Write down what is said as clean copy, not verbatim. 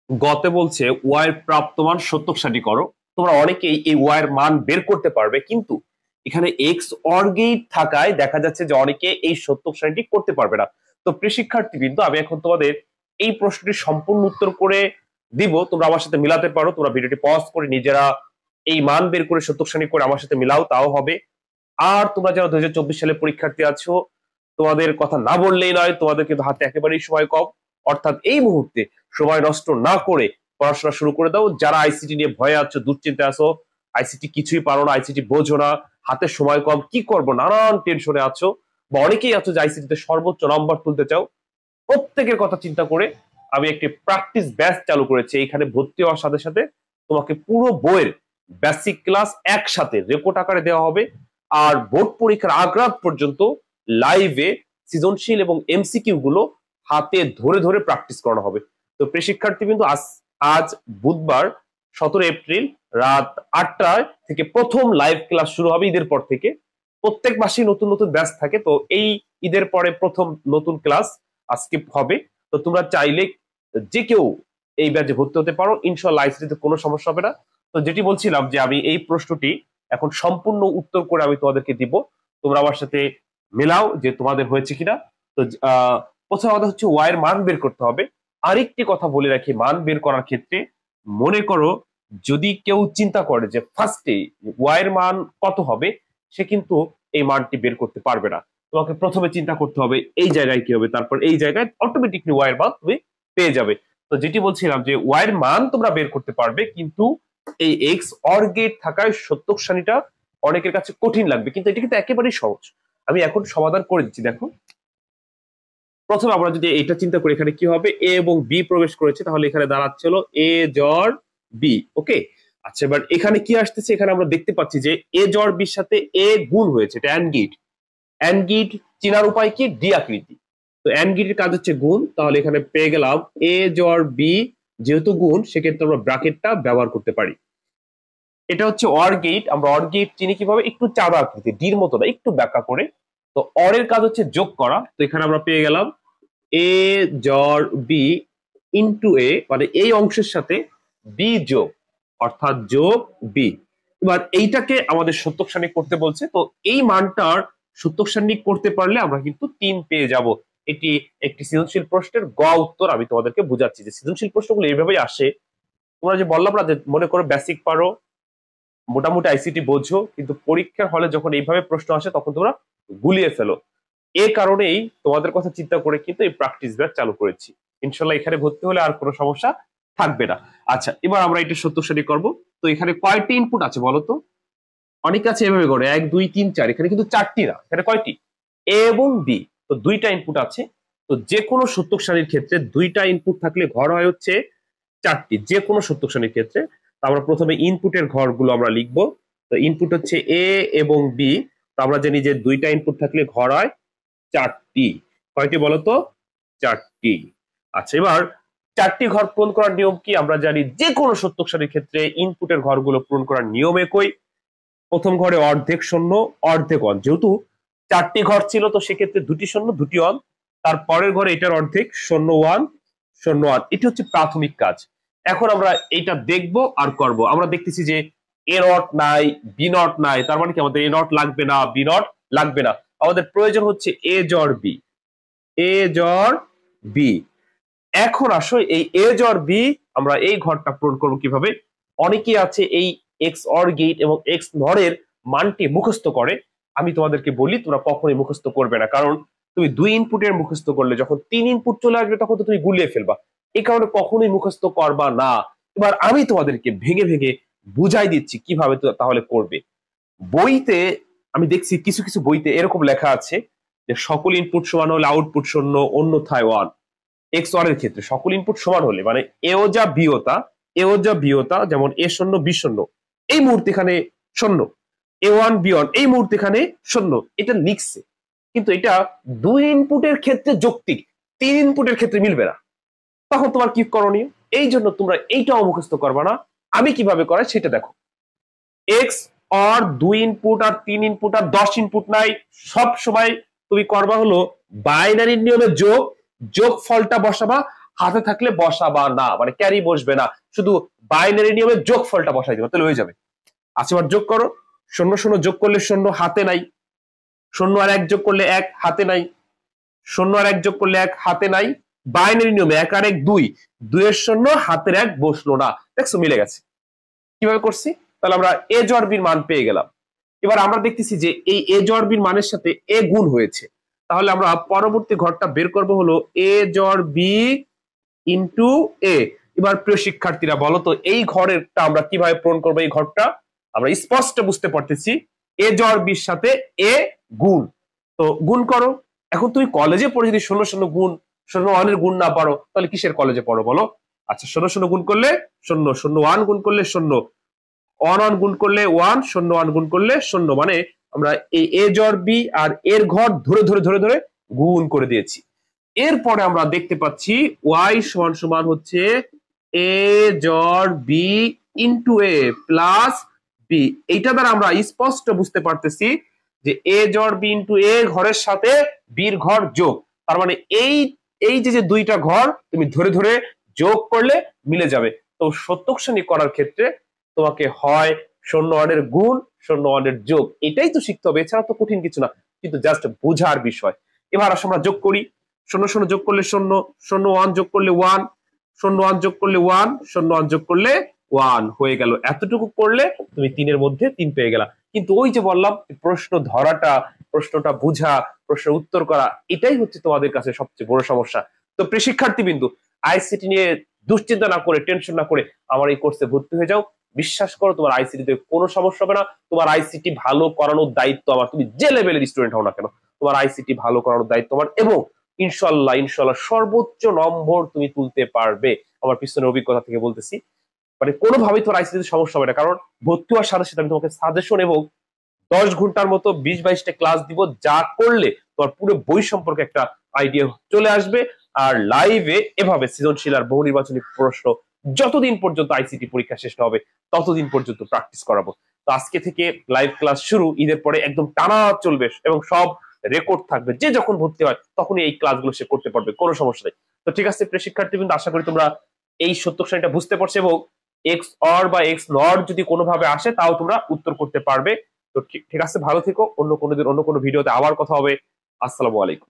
গতে বলছে ওয়াই এর প্রাপ্তমান সত্যক করো। তোমরা অনেকেই এই ওয়াই এর মান বের করতে পারবে, কিন্তু এখানে এক্স অর গেট থাকায় দেখা যাচ্ছে যে অনেকে এই সত্যক সারণীটি করতে পারবে না। তো প্রিয় শিক্ষার্থী, কিন্তু আমি এখন তোমাদের এই প্রশ্নটি সম্পূর্ণ উত্তর করে দিব, তোমরা আমার সাথে মিলাতে পারো। তোমরা ভিডিওটি পজ করে নিজেরা এই মান বের করে সত্যক সারণী করে আমার সাথে মিলাও, তাও হবে। আর তোমরা যারা 2024 সালে পরীক্ষার্থী আছো, তোমাদের কথা না বললেই নয়, তোমাদের কিন্তু হাতে একেবারেই সময় কম। অর্থাৎ এই মুহূর্তে সময় নষ্ট না করে পড়াশোনা শুরু করে দাও। যারা আইসিটি নিয়ে ভয়ে আছো, দুশ্চিন্তা আছো, আইসিটি কিছুই পারো না, আইসিটি বোঝো না, হাতে সময় কম, কি করবো নানান টেনশনে আছো, বা অনেকেই আছো যে আইসিটিতে সর্বোচ্চ নম্বর তুলতে চাও, প্রত্যেকের কথা চিন্তা করে আমি একটি প্র্যাকটিস ব্যাচ চালু করেছি। এখানে ভর্তি হওয়ার সাথে সাথে তোমাকে পুরো বইয়ের বেসিক ক্লাস একসাথে রেকর্ড আকারে দেওয়া হবে। আর বোর্ড পরীক্ষার আগ রাত পর্যন্ত লাইভে সৃজনশীল এবং এমসিকিউ গুলো হাতে ধরে ধরে প্র্যাকটিস করানো হবে। তো প্রিয় শিক্ষার্থী, কিন্তু আজ বুধবার 17 এপ্রিল রাত 8টায় থেকে প্রথম লাইভ ক্লাস শুরু হবে। ঈদের পর থেকে প্রত্যেক মাসেই নতুন নতুন ব্যাচ থাকে, তো এই ঈদের পরে প্রথম নতুন ক্লাস আজকে হবে। তো তোমরা চাইলে যে কেউ এই ব্যাচে ভর্তি হতে পারো, ইনশাআল্লাহ আইসিটিতে কোনো সমস্যা হবে না। তো যেটি বলছিলাম যে আমি এই প্রশ্নটি এখন সম্পূর্ণ উত্তর করে আমি তোমাদেরকে দিব, তোমরা আমার সাথে মেলাও যে তোমাদের হয়েছে কিনা। তো প্রথম কথা হচ্ছে ওয়াই এর মান বের করতে হবে। আরেকটি কথা বলে রাখি, মান বের করার ক্ষেত্রে মনে করো যদি কেউ চিন্তা করে যে ফার্স্টে ওয়াই এর মান কত হবে, সে কিন্তু এই মানটি বের করতে পারবে না। তোমাকে প্রথমে চিন্তা করতে হবে এই জায়গায় কি হবে, তারপর এই জায়গায় অটোমেটিকলি ওয়াই এর মান তুমি পেয়ে যাবে। তো যেটি বলছিলাম যে ওয়াই এর মান তোমরা বের করতে পারবে, কিন্তু এই এক্স অর গেট থাকায় সত্যক সারণীটা অনেকের কাছে কঠিন লাগবে, কিন্তু এটি কিন্তু একেবারেই সহজ। আমি এখন সমাধান করে দিচ্ছি। দেখো, প্রথমে আমরা যদি এটা চিন্তা করি এখানে কি হবে, এ এবং বি প্রবেশ করেছে, তাহলে এখানে দাঁড়াচ্ছিল এ জর বি। ওকে, আচ্ছা, এবার এখানে কি আসতেছে, এখানে আমরা দেখতে পাচ্ছি যে এ জর বির সাথে এ গুণ হয়েছে, এটা অ্যান্ড গেট। অ্যান্ড গেট চেনার উপায় কি, ডি আকৃতি। তো অ্যান্ড গেটের কাজ হচ্ছে গুণ, তাহলে এখানে পেয়ে গেলাম এ জর বি, যেহেতু গুণ সেক্ষেত্রে আমরা ব্র্যাকেটটা ব্যবহার করতে পারি। এটা হচ্ছে অর গেট। আমরা অর গেট চিনি কিভাবে, একটু চাঁদা আকৃতি, ডির মতো না, একটু ব্যাখ্যা করে। তো অর এর কাজ হচ্ছে যোগ করা, তো এখানে আমরা পেয়ে গেলাম এ জর বি ইন্টু এ, মানে এই অংশের সাথে বি যোগ, অর্থাৎ যোগ বি। এবার এইটাকে আমাদের সত্যক সারণী করতে বলছে, তো এই মানটার সত্যক সারণী করতে পারলে আমরা কিন্তু 3 পেয়ে যাব। এটি একটি সৃজনশীল প্রশ্নের গ উত্তর। আমি তোমাদেরকে বুঝাচ্ছি যে সৃজনশীল প্রশ্নগুলো এইভাবেই আসে। তোমরা যে বললাম না যে মনে করো বেসিক পারো, মোটামুটি আইসিটি বোঝো, কিন্তু পরীক্ষার হলে যখন এইভাবে প্রশ্ন আসে তখন তোমরা গুলিয়ে ফেলো। এ কারণেই তোমাদের কথা চিন্তা করে কিন্তু এই প্র্যাকটিস ব্যাচ চালু করেছি। ইনশাল্লাহ এখানে ভর্তি হলে আর কোনো সমস্যা থাকবে না। আচ্ছা, এবার আমরা এটা সত্য সারি করবো। তো এখানে কয়টি ইনপুট আছে বলতো? অনেক আছে এভাবে করে 1 2 3 4, এখানে কিন্তু 4টি না, এখানে কয়টি, এ এবং বি। তো 2টা ইনপুট আছে। তো যে কোনো সত্যক সারির ক্ষেত্রে 2টা ইনপুট থাকলে ঘর হয় হচ্ছে 4টি, যে কোনো সত্যক সারির ক্ষেত্রে। তো আমরা প্রথমে ইনপুটের ঘরগুলো আমরা লিখবো। তো ইনপুট হচ্ছে এ এবং বি। তো আমরা জানি যে 2টা ইনপুট থাকলে ঘর হয় 4টি। কয়টি বলতো? 4টি। আচ্ছা, এবার 4টি ঘর পূরণ করার নিয়ম কি আমরা জানি, যে কোনো সত্যক সারির ক্ষেত্রে ইনপুটের ঘরগুলো পূরণ করার নিয়ম একই। প্রথম ঘরে অর্ধেক শূন্য অর্ধেক অন, যেহেতু 4টি ঘর ছিল তো সেক্ষেত্রে 2টি শূন্য 2টি অন। তারপরের ঘরে এটার অর্ধেক শূন্য ওয়ান শূন্য ওয়ান। এটি হচ্ছে প্রাথমিক কাজ। এখন আমরা এইটা দেখব আর করব। আমরা দেখতেছি যে এ নট নাই, বি নট নাই, তার মানে কি আমাদের এ নট লাগবে না, বি নট লাগবে না। আমাদের প্রয়োজন হচ্ছে A xor B, A xor B. এখন আসো এই এ জর বি আমরা এই ঘরটা পূরণ করবো কিভাবে। অনেকেই আছে এই এক্স অর গেট এবং এক্স নরের মানটি মুখস্থ করে। আমি তোমাদেরকে বলি তোমরা কখনোই মুখস্থ করবে না, কারণ তুমি 2 ইনপুটের মুখস্থ করলে যখন 3 ইনপুট চলে আসবে তখন তো তুমি গুলিয়ে ফেলবা। এই কারণে কখনোই মুখস্থ করবা না। এবার আমি তোমাদেরকে ভেঙে ভেঙে বুঝাই দিচ্ছি কিভাবে তাহলে করবে। বইতে আমি দেখছি কিছু কিছু বইতে এরকম লেখা আছে যে সকল ইনপুট সমান হলে আউটপুট শূন্য, অন্যথায় ওয়ান। এক্স ওয়ান এর ক্ষেত্রে সকল ইনপুট সমান হলে, মানে এও যা বিওতা, এও যা বিওতা, যেমন এ শূন্য বি শূন্য, এই মুহূর্তে এখানে শূন্য, এ ওয়ান বি ওয়ান এই মুহূর্তে এখানে শূন্য, এটা লিখছে। কিন্তু এটা 2 ইনপুটের ক্ষেত্রে যৌক্তিক, 3 ইনপুটের ক্ষেত্রে মিলবে না। তখন তোমার কি করণীয়? এই জন্য তোমরা এইটাও মুখস্থ করবা না। আমি কিভাবে করাই সেটা দেখো। এক্স অর 2 ইনপুট আর 3 ইনপুট আর 10 ইনপুট নাই, সব সময় তুমি করবা হলো বাইনারির নিয়মে যোগ, যোগ ফলটা বসাবা, হাতে থাকলে বসাবা না, মানে ক্যারি বসবে না, শুধু বাইনারি নিয়মে যোগফলটা বসাই দিবা, তাহলে হয়ে যাবে। আচ্ছা এবার যোগ করো, 0 0 যোগ করলে 0 হাতে নাই, 0 আর 1 যোগ করলে 1 হাতে নাই, 0 আর 1 যোগ করলে 1 হাতে নাই, বাইনারি নিয়মে 1 আর 1 2, 2 এর 0 হাতের 1 বসলো না, দেখছো মিলে গেছে। কিভাবে করছি? তাহলে আমরা এ জর বির মান পেয়ে গেলাম। এবার আমরা দেখতেছি যে এই এ জর বির মানের সাথে এ গুণ হয়েছে, তাহলে আমরা পরবর্তী ঘরটা বের করব হলো এ জর বি ইন্টু এ। এবার প্রিয় শিক্ষার্থীরা বলো তো এই ঘরেরটা আমরা কিভাবে পূরণ করবো? এই ঘরটা আমরা স্পষ্ট বুঝতে পারতেছি, এ জর বির সাথে এ গুণ, তো গুণ করো। এখন তুমি কলেজে পড়ে যদি 0 0 গুণ 0 1 এর গুণ না পারো, তাহলে কিসের কলেজে পড়ো বলো? আচ্ছা 0 0 গুণ করলে 0, 0 1 গুণ করলে 0, 1 1 গুণ করলে 1, 0 1 গুণ করলে 0, মানে আমরা এই এ জর বি আর এর ঘর ধরে ধরে ধরে ধরে গুণ করে দিয়েছি। এরপরে আমরা দেখতে পাচ্ছি y সমান সমান হচ্ছে A xor B into A plus B. এইটা দ্বারা আমরা স্পষ্ট বুঝতে পারতেছি যে এ জর বি ইন্টু এ ঘরের সাথে বির ঘর যোগ, তার মানে এই এই যে দুইটা ঘর তুমি ধরে ধরে যোগ করলে মিলে যাবে। তো সত্যক শ্রেণী করার ক্ষেত্রে তোমাকে হয় 0 1 এর গুণ 0 1 এর যোগ, এটাই তো শিখতে হবে, এছাড়া তো কঠিন কিছু না, কিন্তু জাস্ট বোঝার বিষয়। এবার আসলে আমরা যোগ করি, 0 0 যোগ করলে 0, 0 1 যোগ করলে 1, 0 1 যোগ করলে 1, 0 1 যোগ করলে 1 হয়ে গেল। এতটুকু করলে তুমি 3 এর মধ্যে 3 পেয়ে গেলা। কিন্তু ওই যে বললাম প্রশ্ন ধরাটা, প্রশ্নটা বুঝা, প্রশ্নের উত্তর করা, এটাই হচ্ছে তোমাদের কাছে সবচেয়ে বড় সমস্যা। তো প্রিয় শিক্ষার্থী বিন্দু, আইসিটি নিয়ে দুশ্চিন্তা না করে, টেনশন না করে আমার এই কোর্সে ভর্তি হয়ে যাও। বিশ্বাস করো তোমার আইসিটিতে কোনো সমস্যা হবে না। তোমার আইসিটি ভালো করানোর দায়িত্ব আমার, তুমি যে লেভেলের স্টুডেন্ট হও না কেন, তোমার আইসিটি ভালো করানোর দায়িত্ব আমার, এবং ইনশাল্লাহ ইনশাল্লাহ সর্বোচ্চ নম্বর তুমি তুলতে পারবে। আমার পিছনের অভিজ্ঞতা থেকে বলতেছি, মানে কোনোভাবেই তোমার আইসিটিতে সমস্যা হবে না, কারণ ভর্তি হওয়ার সাথে সাথে আমি তোমাকে সাজেশন এবং 10 ঘন্টার মতো 20-22টা ক্লাস দিব, যা করলে তোমার পুরো বই সম্পর্কে একটা আইডিয়া চলে আসবে। আর লাইভে এভাবে সৃজনশীল আর বহু নির্বাচনী প্রশ্ন যতদিন পর্যন্ত আইসিটি পরীক্ষা শেষ না হবে ততদিন পর্যন্ত প্র্যাকটিস করাবো। তো আজকে থেকে লাইভ ক্লাস শুরু, ঈদের পরে একদম টানা চলবে এবং সব রেকর্ড থাকবে, যে যখন ভর্তি হয় তখনই এই ক্লাসগুলো সে করতে পারবে, কোনো সমস্যা নেই। তো ঠিক আছে প্রিয় শিক্ষার্থীবৃন্দ, আশা করি তোমরা এই সত্যক শ্রেণীটা বুঝতে পারছো, এবং এক্স অর বা এক্স নট যদি কোনোভাবে আসে তাও তোমরা উত্তর করতে পারবে। তো ঠিক আছে, ভালো থেকো। অন্য কোনো দিন অন্য কোনো ভিডিওতে আবার কথা হবে। আসসালামু আলাইকুম।